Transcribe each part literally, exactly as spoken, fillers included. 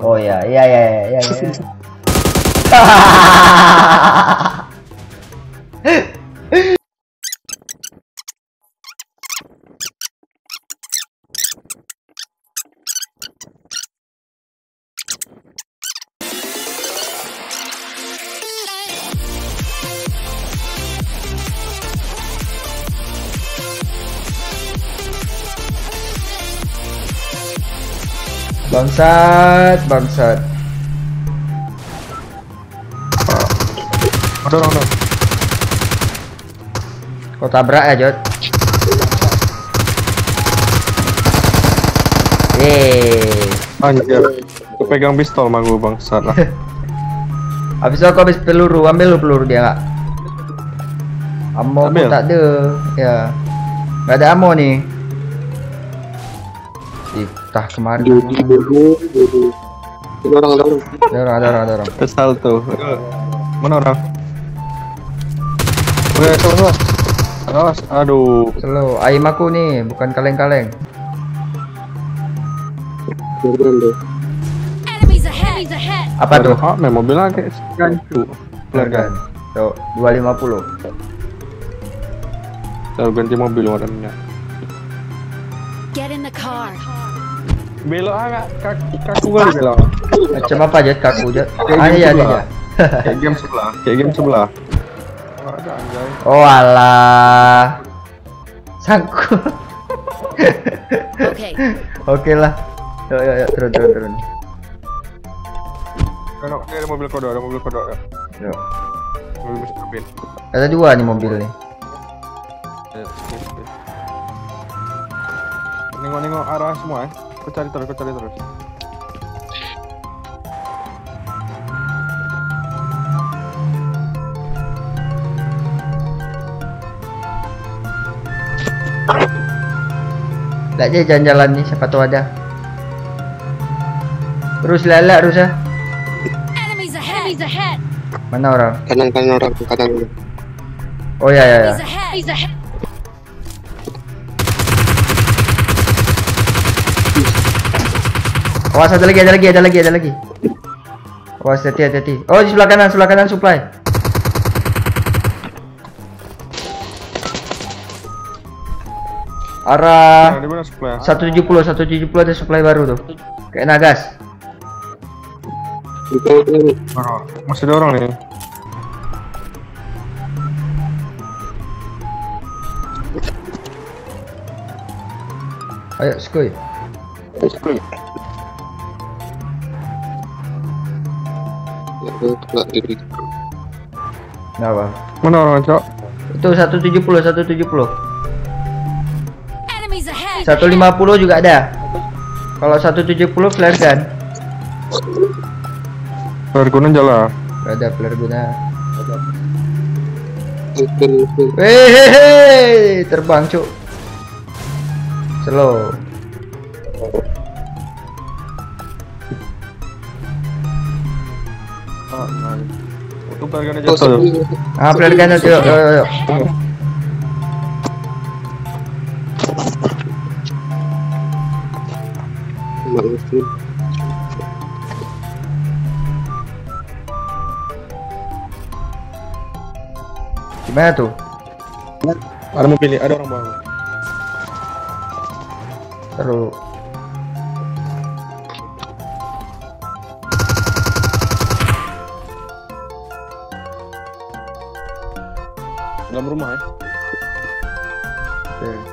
Oh ya, iya iya iya iya. iya. Bangsat, bangsat. Ada orang dong. Kau tabrak ya, Jod? Yeay. Anjir. Aku pegang pistol mah gue bangsat lah. Habis itu aku habis peluru, ambil lu peluru dia nggak? Ammo aku Ambil. tak ada, ya. Nggak ada ammo nih. Tah kemarin. Ada orang, ada orang. Ada orang, ada orang, ada orang. Kesal tuh. Mana orang? Oke, coba. Awas, aduh. Slow, aim aku nih, bukan kaleng-kaleng. Enemies ahead! Enemies ahead! Apa tuh? Ah, main mobil lagi. Gancu. Kan. Tuh, dua lima puluh. Saya ganti mobil warnanya. Get in the car. Belok agak kaki kaku kali belok. Macam apa Jod? Kaku Jod? Kayak Ah game iya sebelah. iya. Kayak game sebelah. Kayak game sebelah. Ada anjay. Oh alah. Sangkut. Okay. Oke lah. Yuk yuk yuk turun turun turun. Kan ada mobil kodok, ada mobil kodok ya. Yuk. Mobil mister Bean. Ada dua nih mobil nih. Ayo, skip, skip. Nengok-nengok arah semua ya. Aku cari terus, aku cari terus. Lihat aja jalan-jalan nih, siapa tahu ada. Terus lelak terus ya. Enemies ahead! Enemies ahead! Mana orang? Kanan, kanan orang, kanan. Oh ya ya ya. Enemies ahead! Enemies ahead! Awas ada lagi, ada lagi, ada lagi, ada lagi. Awas hati hati hati. Oh di sebelah kanan, sebelah kanan supply. Arah Nah, di mana supply? seratus tujuh puluh, seratus tujuh puluh ada supply baru tuh. Kayak nagas. Itu, itu. Orang. Masih ada orang nih. Ayo skuy. Itu, nggak diri. Kenapa? Mana orang, Cok? Itu seratus tujuh puluh, seratus tujuh puluh. Enemies ahead! seratus lima puluh juga ada. Kalau seratus tujuh puluh flare gun. Pergunan jalan. Gak ada flare guna. Itu, itu. Hehehe, terbang cuk. Slow. Ah, nah. Itu pergunan Oh, jatuh. sepi. Ah, flare gun aja. Yuk, yuk, yuk. Nggak mesti. Gimana tuh? Ada mobil nih, ada orang bawa. Terus. Dalam rumah ya. Oke.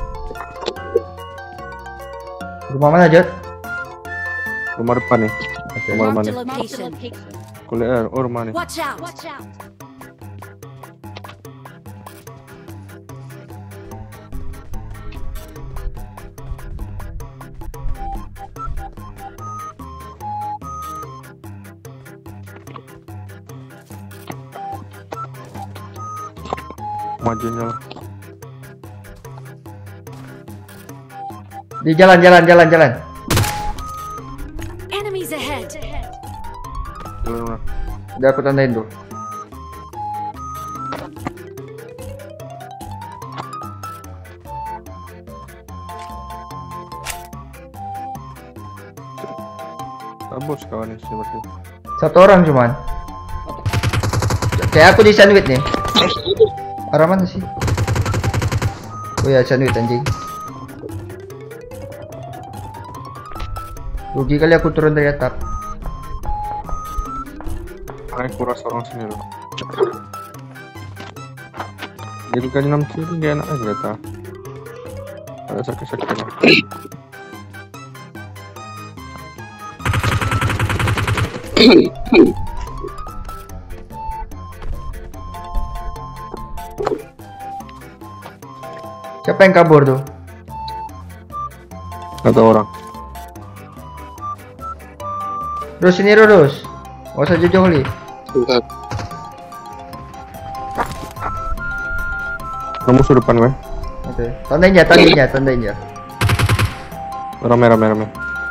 Rumah mana Jod? Rumah depan nih. Oke. Rumah Marked mana? a location. Kuliah, oh rumah nih. Watch out! Watch out! Majunya lah. Di jalan jalan jalan jalan. Enemies ahead! Jalan mana? Udah aku tandain tuh. Rebus kawan ini seperti. Satu orang cuman. Kayak aku di sandwich nih. Arah mana sih? Oh ya, sandwich anjing. Rugi kali aku turun dari atap. Naik kuras orang sini loh. Jadi kali enam kilo gak enak aja kata. Ada sakit-sakitnya. Siapa yang kabur tuh? Kata orang. Terus sini terus. Gak usah jauh-jauh kali. Bentar. Kamu musuh depan weh. Oke. Tandain aja, tandain aja, tandain aja. Rame rame rame.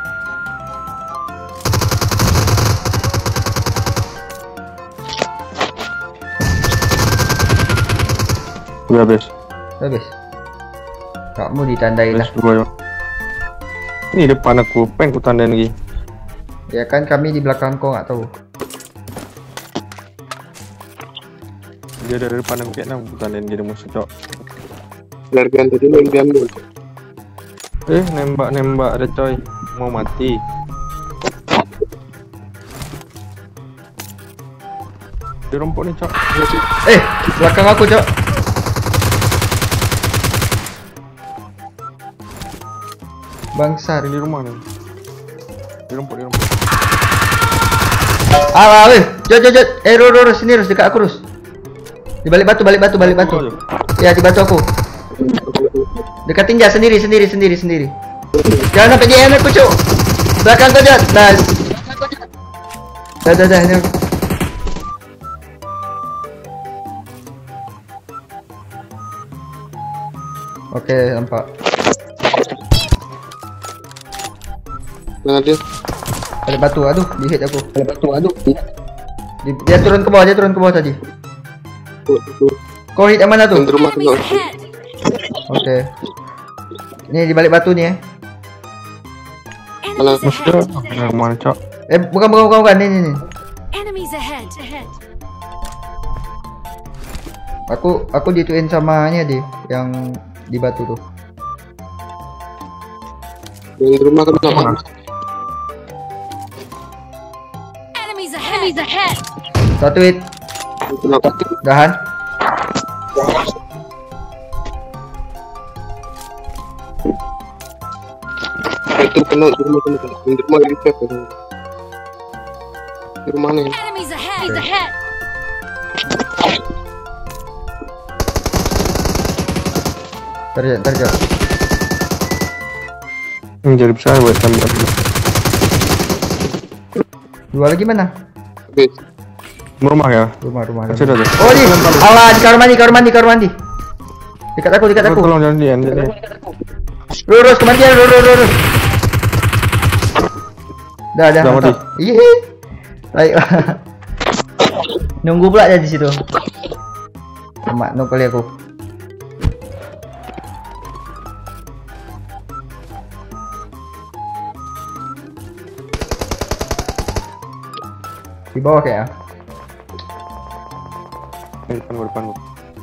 Udah habis. Habis. Kamu ditandain lah. Habis dua ya. Ini depan aku, pengen ku tandain lagi. Ya kan kami di belakang kau nggak tahu. Dia dari depan aku kayaknya aku tandain jadi musuh cok. Largan tadi lo yang diambil. Eh nembak nembak ada coy, mau mati. Dirompok nih cok. Eh, belakang aku cok. Bangsat. Di rumah nih. Dirompok dirompok. Ah, weh, jod jod jod. Eh, ro ro sini terus dekat aku terus. Di balik batu, balik batu, balik batu. Ya, di batu aku. Dekatin aja sendiri, sendiri, sendiri, sendiri. Jangan sampai dia enak kucuk. Belakang kau jod. Nah. Dah, dah, dah. Ini aku. Oke, nampak. Mana dia? Ada batu, aduh, di hit aku. Ada batu, aduh. Di, dia turun ke bawah, dia turun ke bawah tadi. Tuh, tuh. Kau hit yang mana tuh? Yang di rumah Enemies tengok. ahead! Oke. Ini di balik batu nih ya. Enemies Musuh ahead! yang mana cok? Eh, bukan bukan bukan, bukan. Nih nih nih. Enemies ahead! Ahead! Aku aku dituin sama nya deh yang di batu tuh. Yang di rumah tengok. Enemies ahead! Enemies ahead! Satu hit. Tengok. Dahan. Itu kena di rumah kena. Yang di rumah lagi cek. Di rumah nih. Enemies ahead! Enemies ahead! Terjat terjat. Ini jadi besar buat sambil aku. Dua lagi mana? Habis. Rumah ya? Rumah rumah. Masih ada tuh. Oh, di. Alah, di kamar mandi, kamar mandi, kamar mandi. Dekat aku, dekat aku. Tolong jangan dia, dia. Lurus kemandian, lurus lurus. lurus. Dah, dah. Dah mati. mantap. Iya. Baik. Nunggu pula aja di situ. Mak, nunggu kali aku. Di bawah kayak. Di depan gua, depan gua.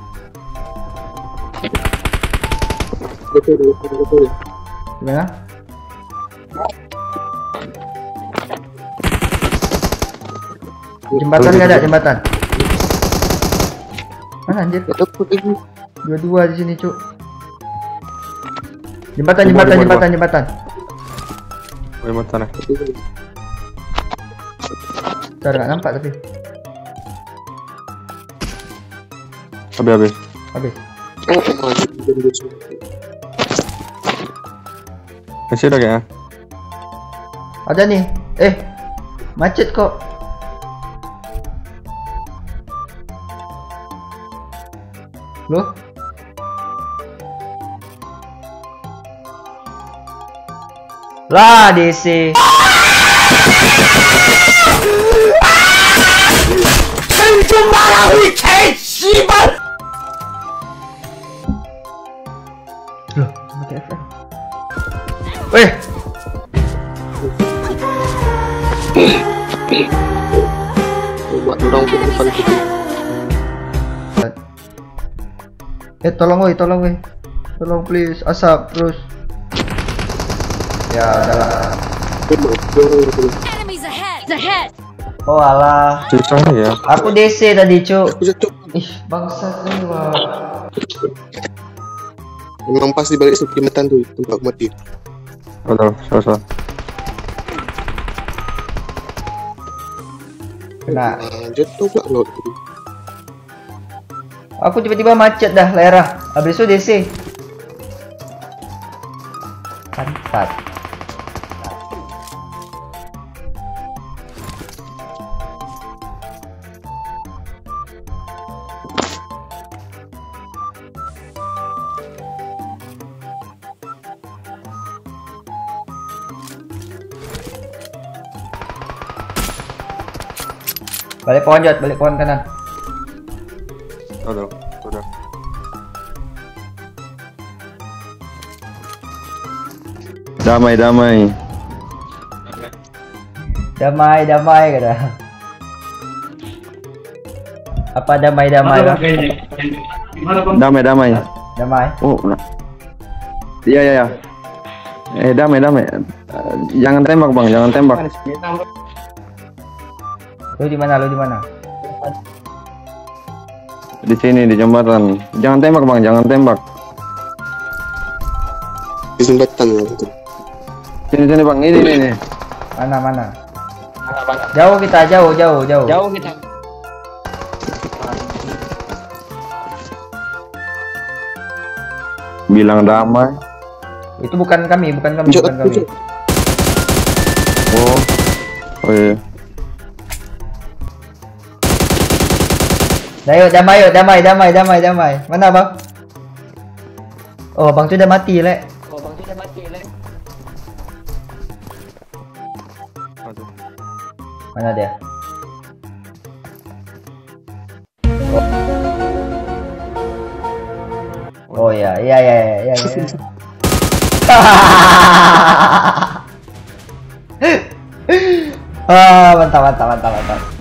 Betul, betul, betul. Gimana? Jembatan nggak ada jembatan. Mana anjir? Betul, betul. Dua-dua di sini, Cuk. Jembatan, jembatan, jembatan, jembatan. Woi mata nih. Bentar, nggak nampak tapi. Habis habis. Habis. Oh, jadi besok. Masih ada kayaknya. Ada nih. Eh, macet kok. Loh? Lah, D C. Loh, mati F F. Weh. Coba dorong ke depan gitu. Eh tolong woi, tolong woi. Tolong please, asap terus. Ya udahlah. Coba dorong ke depan. Enemies ahead! Ahead! Oh alah. Susah ya. Aku D C tadi, Cuk. Aku jatuh. Ih, bangsat ini, wah. Memang pas di balik sublimatan tuh tempat mati. Betul, susah. Kena. Nah, jatuh pula lo. Aku tiba-tiba macet dah lerah. Habis itu D C. Pantat. Balik pohon Jod, balik pohon kanan. Betul, sudah. Damai, damai. Damai, damai kata. Apa damai, damai? Bang? Damai, damai. Damai. Oh, nah. Iya, iya, iya. Eh, damai, damai. Eh, jangan tembak, Bang, jangan tembak. Lu di mana? Lu di mana? Di sini di jembatan. Jangan tembak, Bang, jangan tembak. Di jembatan lah gitu. Sini sini, Bang. Ini ini. ini. Mana, mana? Jauh kita, jauh, jauh, jauh. Jauh kita. Bilang damai. Itu bukan kami, bukan kami, Jod, bukan kami. Jod. Oh. Oh iya. Ayo, damai, yuk, damai, damai, damai, damai. Mana bang? Oh, bang tu dah mati, lek. Oh, bang tu dah mati, lek. Aduh. Mana dia? Oh, oh ya, iya, iya, iya, iya. iya. Ah, mantap, mantap, mantap, mantap.